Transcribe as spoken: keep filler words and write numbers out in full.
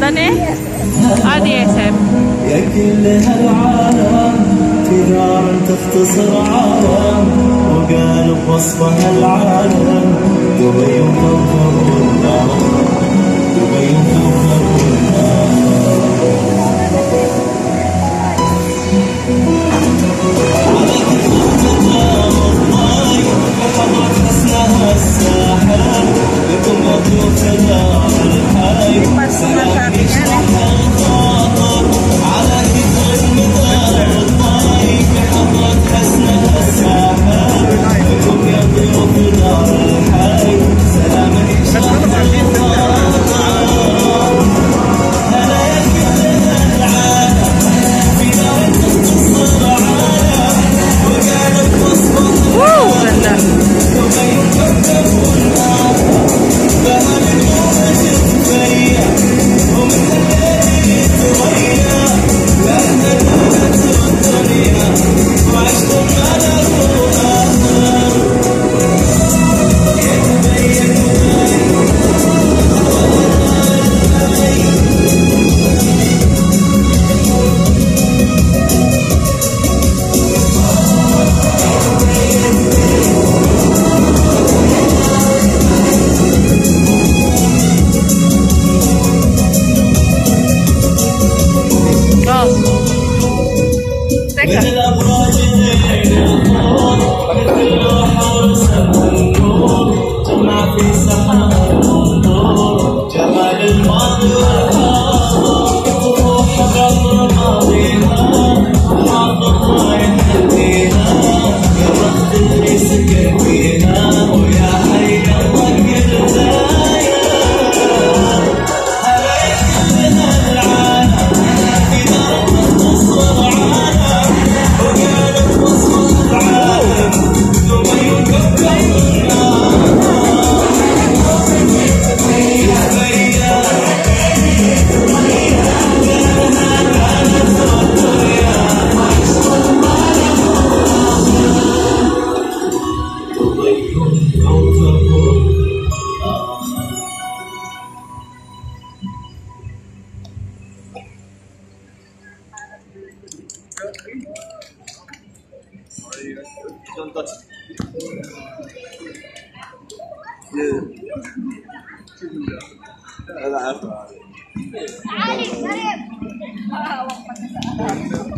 ثاني هذه اسم يا كل هالعالم في نار تختصر عالم وقالب وصفها العالم دبي وكوكب النار دبي وكوكب النار عليك تتجاوب الضاي وحضرت حسنها الساحر لكم مطلوب تدار الحي سلام يشرح الخاطر على كتر المدار الضاي بحضرت حسنها الساحر لكم يا ضيوف دار الحي سلام يشرح الخاطر هلا يا كل العالم في نار تختصر عالم وقالت وصفة العالم دبي وكوكب النار فهل اليوم تتفيا ومن الليل تضيع لأن دارت الدنيا وعشت الملك وآخر يتبين من الأبراج زين الخور مثل اللوحة ورسم النور جمع في سحاب النور جمال الماضي والحاضر طموح بعطر ماضيها وحاضر يحليها يا بخت اللي سكن فيها ويا حي قلبك البداية هلا يا كل هالعالم في نار تختصر عالم وقالت وصفة العالم دبي وكوكب النار يا بيا هذا عارف